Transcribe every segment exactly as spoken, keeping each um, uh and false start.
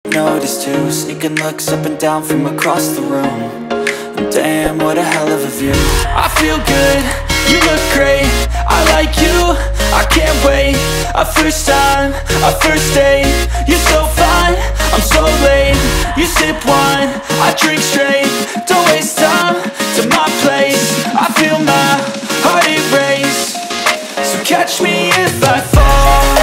noticed too, sneaking looks up and down from across the room. And damn, what a hell of a view. I feel good, you look great, I like you, I can't wait. A first time, a first date, you're so fine, I'm so late. You sip wine, I drink straight, don't waste time to my place. I feel my heart erase, so catch me if I fall.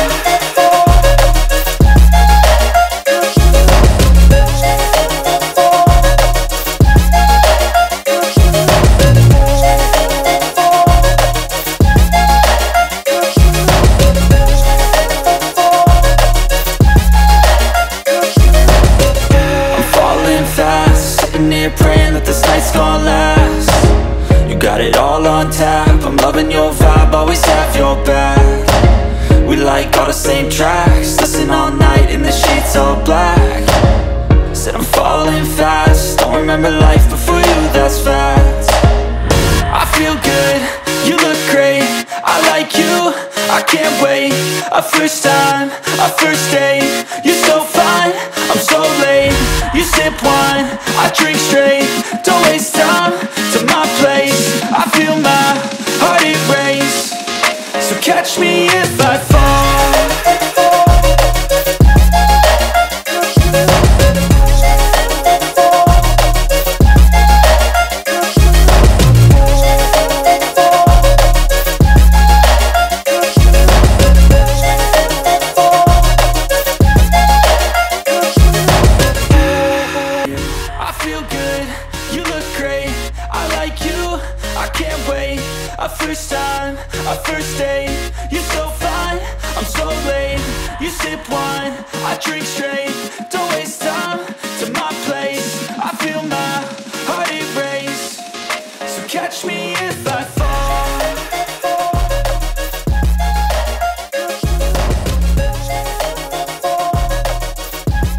Praying that this night's gonna last. You got it all on tap, I'm loving your vibe, always have your back. We like all the same tracks, listen all night in the sheets all black. Said I'm falling fast, don't remember life before you, that's fact. I feel good, you look great, I like you, I can't wait. A first time, a first date, you're so fine, I'm so late. You sip wine, I drink straight, don't waste time to my place. I feel my heart erase, so catch me if I fall. A first time, a first date, you're so fine, I'm so late. You sip wine, I drink straight, don't waste time to my place. I feel my heart erase, so catch me if